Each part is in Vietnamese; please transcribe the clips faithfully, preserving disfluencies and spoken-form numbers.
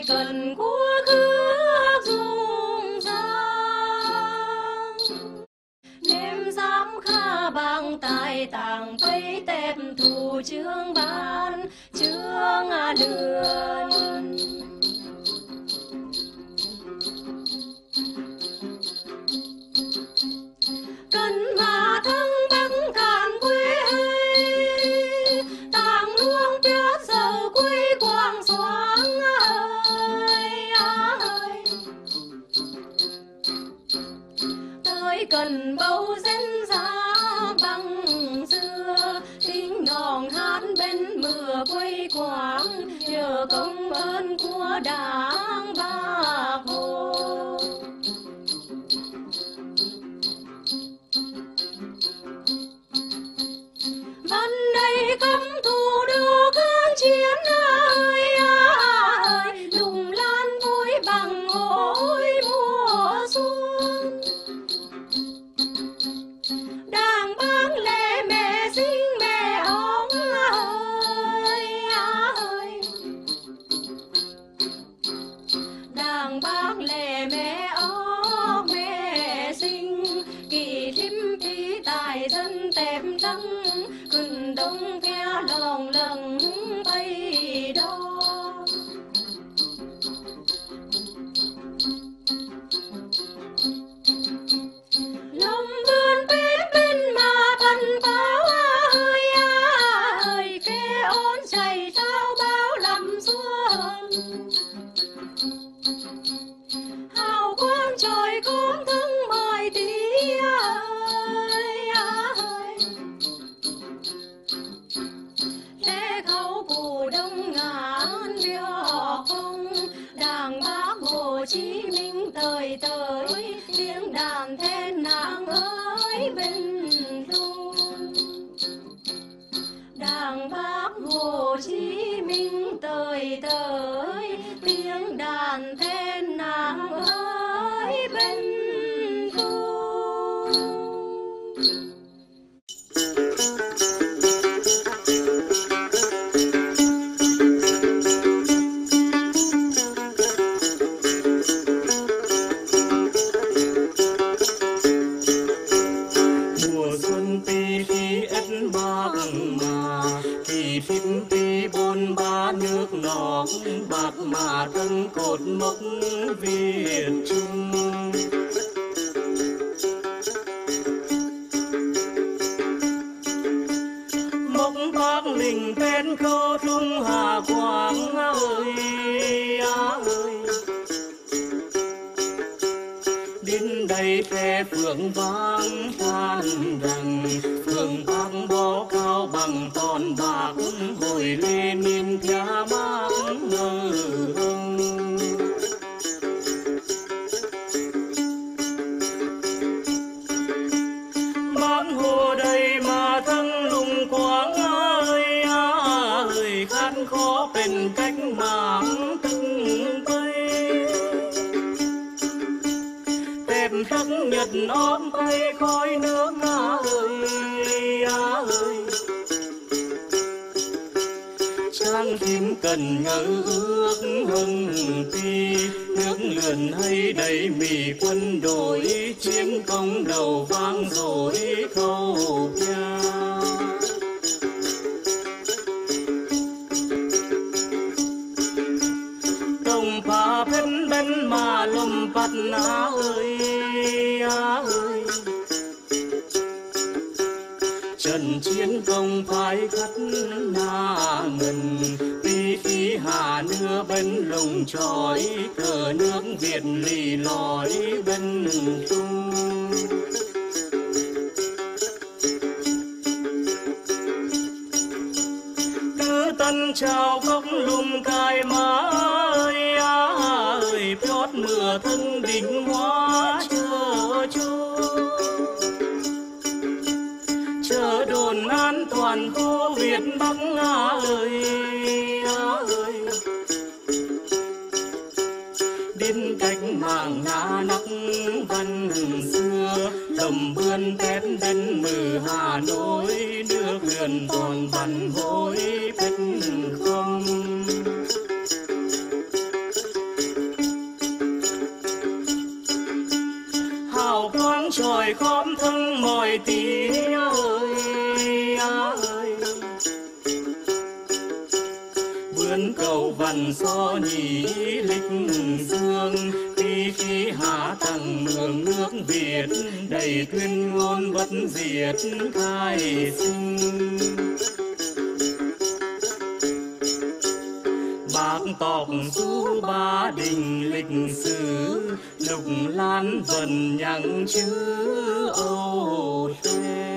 cần của khước dung giang đêm giám kha bằng tài tàng tây tép thủ trương ban trương lươn cần mà thân bắc cạn quê hay tàng luông biết giờ quê quang xoáng ơi ơi tới cần bầu dân ra bằng xưa tiếng đòn hát bên mưa quay quang nhờ công ơn của đảng Bác Hồ. Văn đây cấm thủ đô kháng chiến ơi ơi lùng lan vui bằng ôi mùa xuân đàng bác lệ mẹ sinh mẹ ông ơi ơi đàng bác lệ mẹ ông mẹ sinh kỳ thím tí tài dân tép trắng cưng đông theo lòng lằng bay đó lòng vươn bên bên mà thần báo ơi ơi kê ôn chảy trao báo làm xuân hào quang trời cũng thăng mời tí ơi ơi lễ khấu cụ đông ngàn biểu không đảng Bác Hồ Chí Minh tới tới tiếng đàn then nàng ơi bình luôn đảng Bác Hồ Chí Minh tới tới tiếng đàn then nàng ơi bình bạc mà thân cột mốc Việt Trung mốc Bác Linh tên khâu trung Hà Quảng ơi ơi đến đây phe phượng vang than rằng phượng vang bó cao bằng toàn bạc hồi Lenin thia Bác ngờ Bác Hồ đây mà thân lùng quáng ơi ơi khát khóเป็นcách mạng từng tây tèm khắc nhật ôm tay khói nước ơi ơi trang phim cần ngỡ ước hưng ti nước lượn hay đầy mì quân đội chiếm công đầu vang rồi khâu nha đồng phá bên bên mà lùm bạt ná ơi ơi trận chiến công phái khắt na ngần tí phí hà nưa bên lùng trói cờ nước Việt lì lói bên trung cứ tân chào cốc lùm cài má ơi ơi phót mưa thân đỉnh hóa chờ cho chờ đồn an toàn khu Việt Bắc ơi ơi đến cách mạng Nga nắc văn xưa đồng bươn tép đến mừ Hà Nội nước lượn toàn văn hối bên không mọi khóm thân mọi tí ơi ơi. Vươn cầu vằn so nhĩ lịch dương, khi khi hạ tầng mường nước Việt, đầy tuyên ngôn bất diệt khai sinh. Bác tộc Du Ba Đình lịch sử, Lục Lan vần nhặng chữ Âu Thê.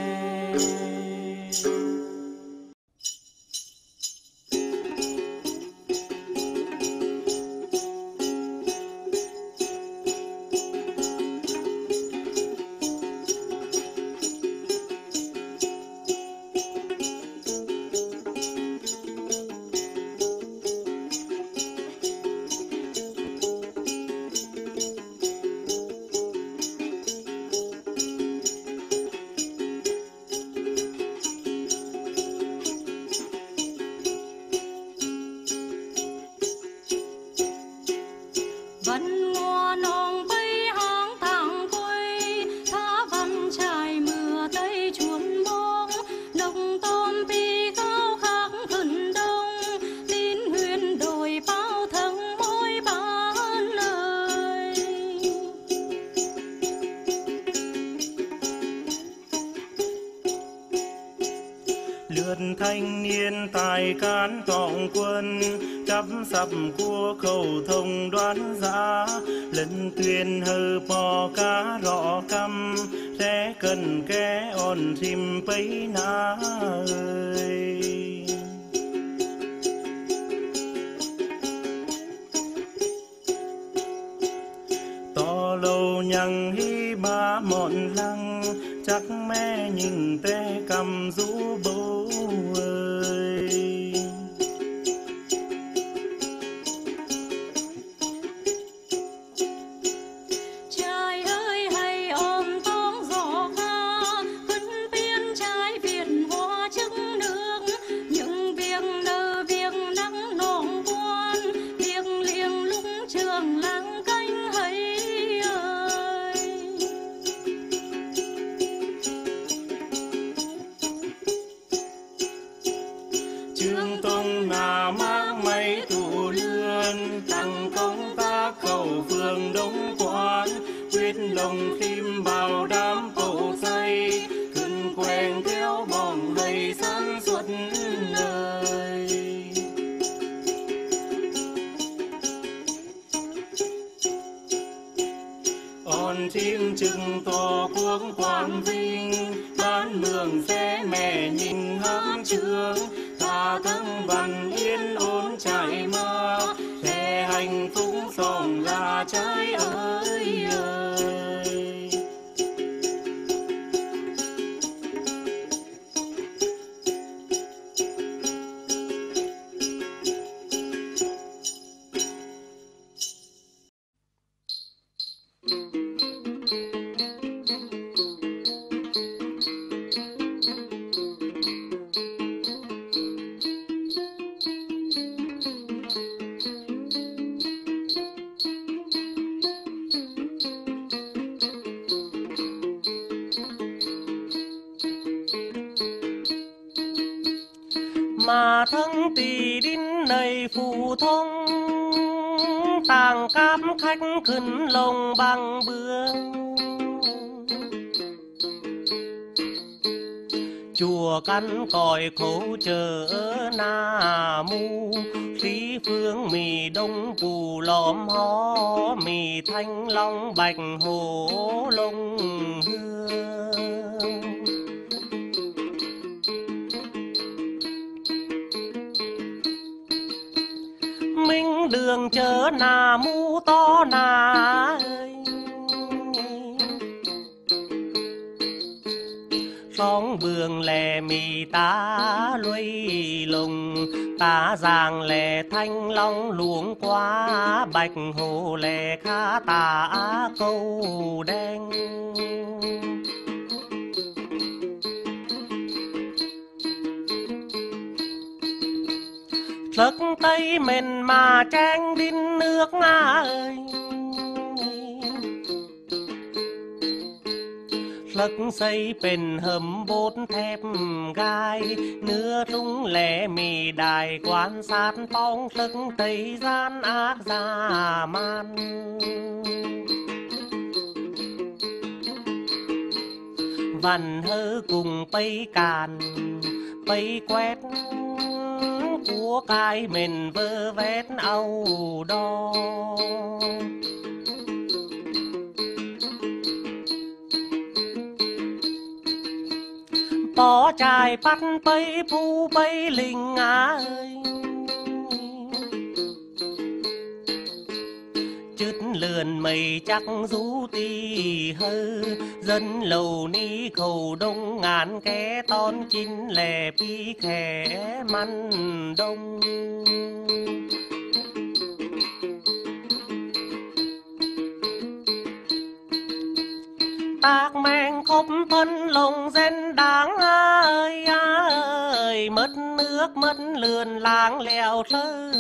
Vẫn mùa nồng bay hang thẳng quay, thả văn trải mưa tây chuồn bóng, đồng tôm pi cao khắc khẩn đông, tin huyền đồi bao thân mối bán ơi. Lượt thanh niên tài cán cộng quân, chắp sập cua khẩu thông đoán giã, lần tuyên hơ bò cá rõ căm, sẽ cần ké ổn thìm bấy ná ơi. To lâu nhằng hi ba mọn lăng, chắc mẹ nhìn tê cầm rũ bố ơi. Trời ơi hay ôm tóm gió pha, vẫn biên trái Việt hoa trứng nước, những việc nơ việc nắng nồng quan, việc liêng lúc trường làng canh hãy ơi. Trương Tông nà mác mấy tụ lươn, tăng công tác khẩu phường Đông Quán, quyết lồng kim bảo đám cổ say, cưng quen kéo bỏng đầy sản xuất nơi. On chim chừng to quốc quan vinh, bán mường xe mẹ nhìn hám trương, ta thân văn yên ổn chạy ma, xe hành phúc sòng là trái ơi ơi. Mà thân tỷ đinh này phù thông, tàng cáp khách khẩn lồng bằng bương. Chùa căn còi khấu chờ na mu, khí phương mì đông phù lõm hó, mì thanh long bạch hồ lông hương. Minh đường chớ nà mu to nà ơi, sóng bường lè mì tá luy lùng, tá giàng lè thanh long luống quá, bạch hồ lè khá tả câu đen. Lấc tay mình mà trang đinh nước ơi, Lắc xâyเป็น hầm bốt thép gai Nưa rung lẻ mì đài quan sát Tông lắc tây gian ác già man Văn hơ cùng bay càn bay quét Của cái mình vơ vét âu đo Bó trai bắt bay phu bay linh ơi Chứt lườn mây chắc rú tì hơ Dân lầu ni khẩu đông ngàn ké ton chín lè pi khẻ măn đông Tác men khóc phân lồng dân đáng ơi ơi Mất nước mất lườn láng lèo sơ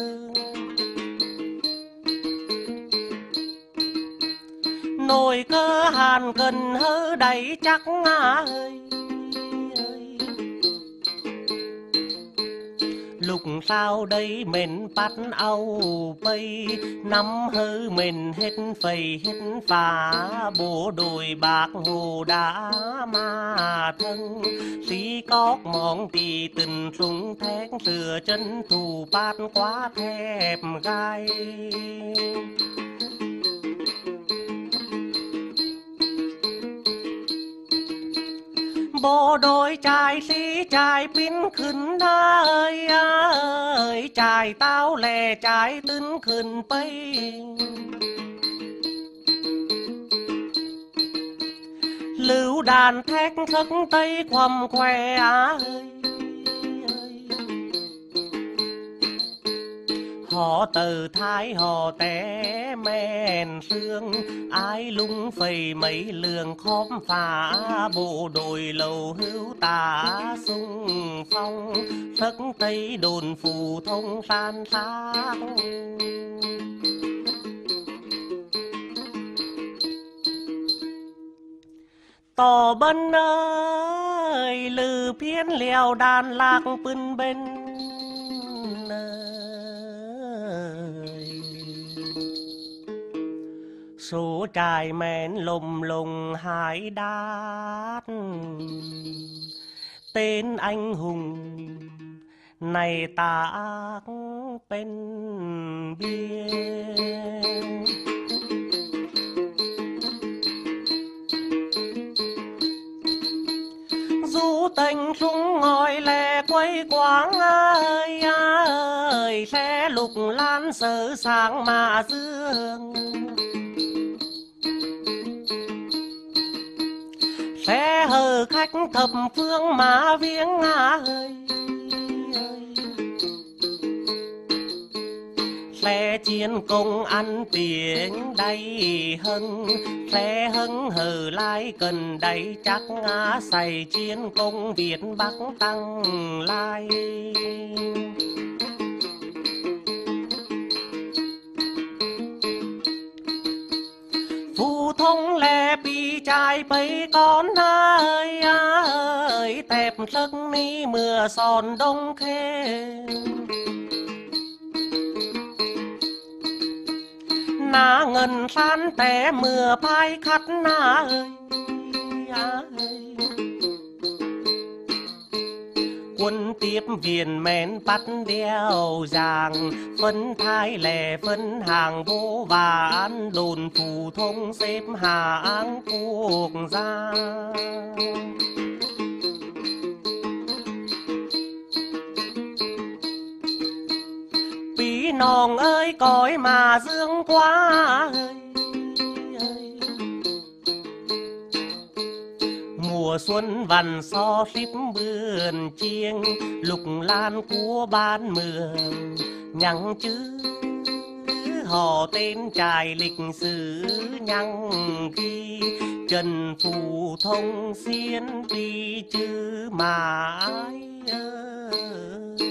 Nồi cơ hàn cần hơ đầy chắc ơi Lục sao đây mình bắt âu bay Nắm hơ mình hết phầy hết phá Bộ đồi bạc hồ đã mà thân Xí cóc mong tì tình súng thét Sửa chân thù bát quá thép gai Bộ đôi trai xí trai pin khẩn ơi ơi Trai tao lè trai tưng khẩn bay Lưu đàn thét thức tây khoằm khoe ơi Họ từ thái họ té men sương Ai lung phầy mấy lường khóm phá Bộ đồi lầu hữu tả sung phong Sắc tây đồn phù thông san sát Tò bân ơi lư phiến lèo đàn lạc bưng bên Số trai men lùm lùng hải đát Tên anh hùng này tác bên biên Du tình súng ngồi lè quay quáng ơi ơi Xe lục lan sơ sáng mà dương Xe hờ khách thập phương mà viếng ơi Xe chiến công ăn tiếng đầy hân Xe hân hờ lai cần đầy chắc ngã Xây chiến công Việt Bắc tăng lai Phù thông lè pi trai bấy con ơi ơi Tẹp sức ni mưa son đông khê Ná ngân san té mưa phai khắt ná ơi Quân tiếp viên men bắt đeo giàng Phân thái lẻ phân hàng vô ván Đồn phù thông xếp hạng quốc gia Bí nòng ơi cõi mà dương quá ơi Mùa xuân vằn so xíp bươn chiêng Lục lan của ban mường nhăng chứ Họ tên trài lịch sử nhăng ghi Trần phù thông xiên đi chứ mà ai ơi